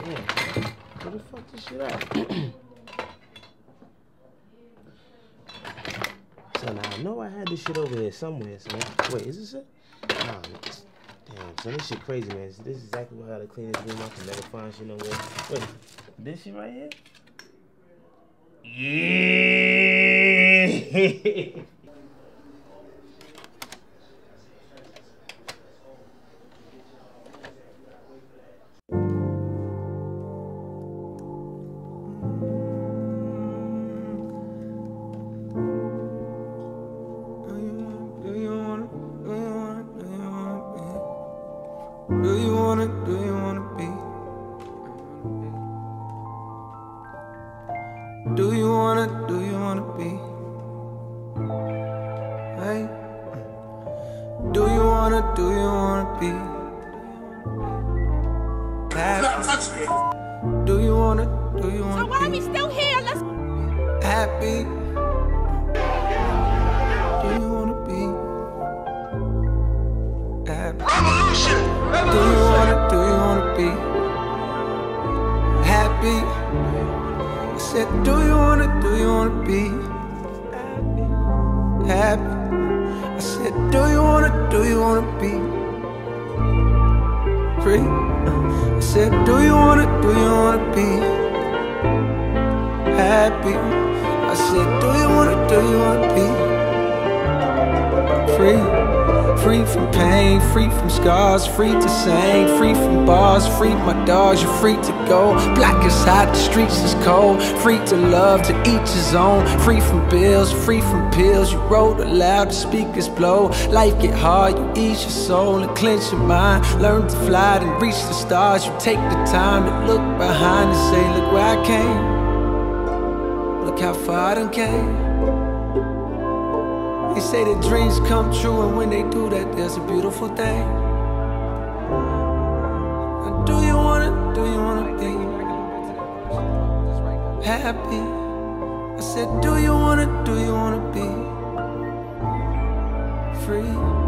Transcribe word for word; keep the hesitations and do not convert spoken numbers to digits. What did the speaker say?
Where the fuck this shit at? Son, I know I had this shit over here somewhere, son. Wait, is this it? Nah, damn, son, this shit crazy, man. This is exactly how to clean this room. I can never find shit nowhere. Wait, this shit right here? Yeah! Do you wanna, do you wanna be? Do you wanna, do you wanna be? Hey. Do you wanna, do you wanna be? Happy. Do you wanna, do you wanna be? So why are we still here? Let's happy. Do you wanna be happy? Revolution! Do you wanna, do you wanna be happy? I said, do you wanna, do you wanna be happy? I said, do you wanna, do you wanna be free? I said, do you wanna, do you wanna be happy? I said, do you wanna, do you wanna be free? Free from pain, free from scars, free to sing, free from bars, free my dogs, you're free to go. Black is hot, the streets is cold. Free to love, to each his own. Free from bills, free from pills. You wrote aloud, the speakers blow. Life get hard, you ease your soul and clench your mind. Learn to fly and reach the stars. You take the time to look behind and say, look where I came. Look how far I done came. They say that dreams come true, and when they do that, there's a beautiful thing. Now, do you wanna, do you wanna be happy? I said, do you wanna, do you wanna be free?